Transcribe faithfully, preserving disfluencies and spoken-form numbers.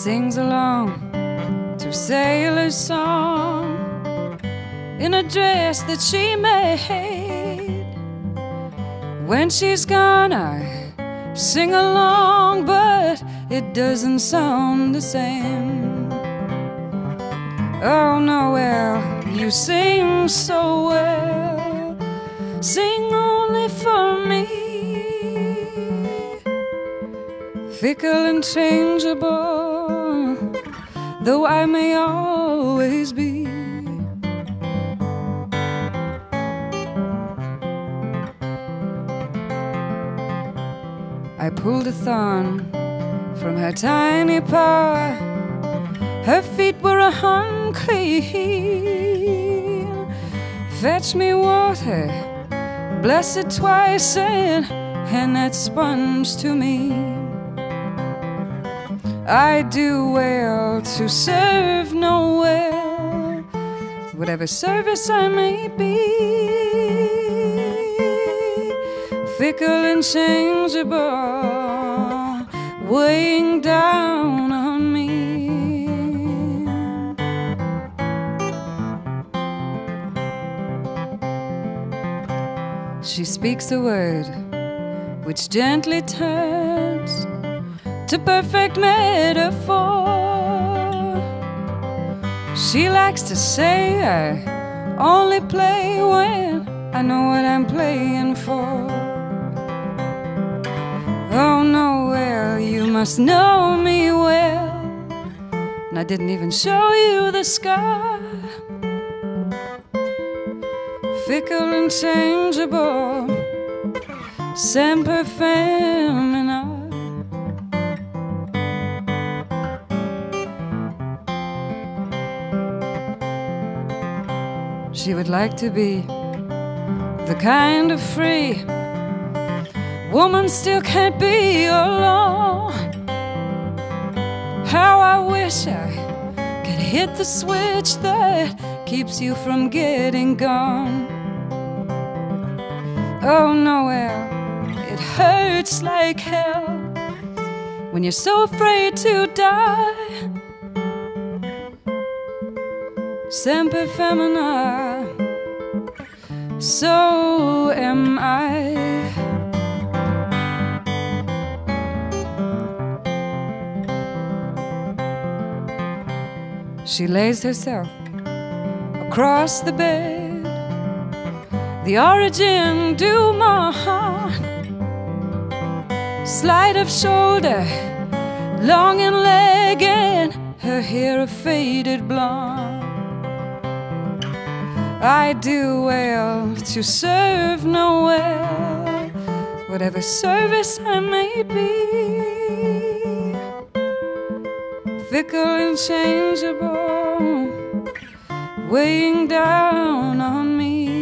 sings along to sailor song in a dress that she made. When she's gone, I sing along, but it doesn't sound the same. Oh, Noel, you sing so well. Sing only for me. Fickle and changeable, though I may always be. I pulled a thorn from her tiny paw. Her feet were unclean. Fetch me water, bless it twice, and hand that sponge to me. I do well to serve Noel, whatever service I may be. Fickle and changeable, weighing down on me. She speaks a word which gently turns to perfect metaphor. She likes to say I only play when I know what I'm playing for. Oh, Noel, you must know me well, and I didn't even show you the scar. Fickle and changeable, semper femina. She would like to be the kind of free woman still can't be alone. How I wish I could hit the switch that keeps you from getting gone. Oh, Noel, it hurts like hell when you're so afraid to die. Semper femina, so am I. She lays herself across the bed, the origin du monde, slight of shoulder, long in leg, and her hair a faded blonde. I do well to serve Noel, whatever service I may be. Fickle and changeable, weighing down on me.